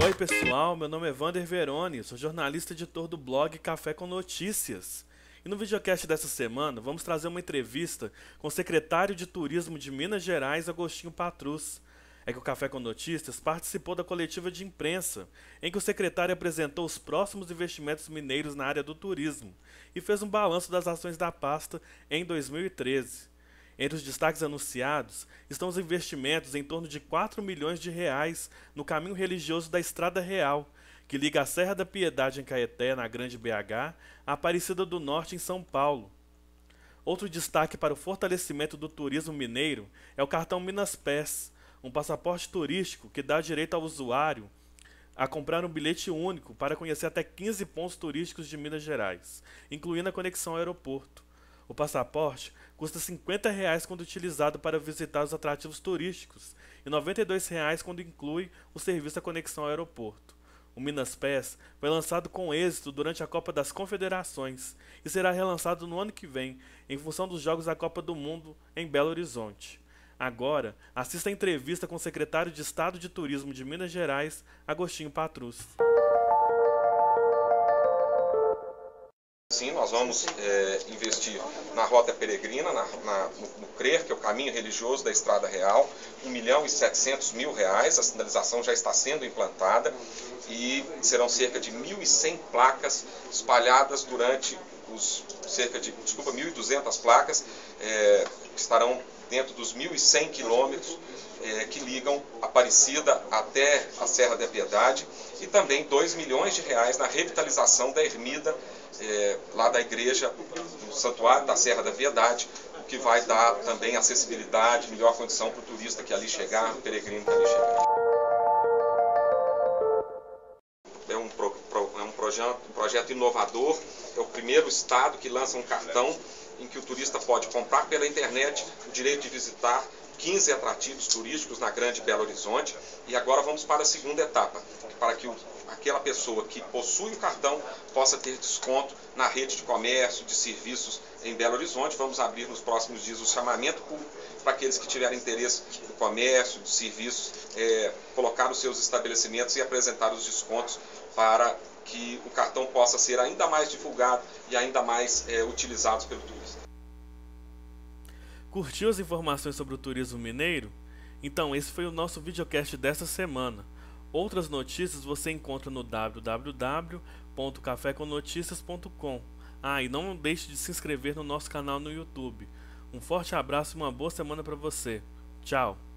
Oi pessoal, meu nome é Vander Veroni, sou jornalista e editor do blog Café com Notícias. E no videocast dessa semana vamos trazer uma entrevista com o secretário de Turismo de Minas Gerais, Agostinho Patrus. É que o Café com Notícias participou da coletiva de imprensa, em que o secretário apresentou os próximos investimentos mineiros na área do turismo e fez um balanço das ações da pasta em 2013. Entre os destaques anunciados estão os investimentos em torno de 4 milhões de reais no caminho religioso da Estrada Real, que liga a Serra da Piedade em Caeté, na Grande BH, a Aparecida do Norte em São Paulo. Outro destaque para o fortalecimento do turismo mineiro é o cartão Minas Pass, um passaporte turístico que dá direito ao usuário a comprar um bilhete único para conhecer até 15 pontos turísticos de Minas Gerais, incluindo a conexão ao aeroporto. O passaporte custa R$ 50 quando utilizado para visitar os atrativos turísticos e R$ 92 quando inclui o serviço da conexão ao aeroporto. O Minas Pass foi lançado com êxito durante a Copa das Confederações e será relançado no ano que vem, em função dos Jogos da Copa do Mundo em Belo Horizonte. Agora, assista a entrevista com o secretário de Estado de Turismo de Minas Gerais, Agostinho Patrus. Sim, nós vamos investir na Rota Peregrina, no CRER, que é o Caminho Religioso da Estrada Real, R$ 1.700.000. A sinalização já está sendo implantada e serão cerca de 1.100 placas espalhadas durante os 1.200 placas que estarão dentro dos 1.100 quilômetros que ligam Aparecida até a Serra da Piedade, e também R$ 2 milhões na revitalização da ermida lá da igreja do Santuário da Serra da Piedade, o que vai dar também acessibilidade, melhor condição para o turista que ali chegar, o peregrino que ali chegar. É um projeto inovador, é o primeiro estado que lança um cartão em que o turista pode comprar pela internet o direito de visitar 15 atrativos turísticos na Grande Belo Horizonte, e agora vamos para a segunda etapa, para que aquela pessoa que possui o cartão possa ter desconto na rede de comércio, de serviços em Belo Horizonte. Vamos abrir nos próximos dias o chamamento público para aqueles que tiverem interesse no comércio, de serviços, colocar os seus estabelecimentos e apresentar os descontos para que o cartão possa ser ainda mais divulgado e ainda mais utilizado pelo turista. Curtiu as informações sobre o turismo mineiro? Então esse foi o nosso videocast desta semana. Outras notícias você encontra no www.cafécomnoticias.com. E não deixe de se inscrever no nosso canal no YouTube. Um forte abraço e uma boa semana para você. Tchau!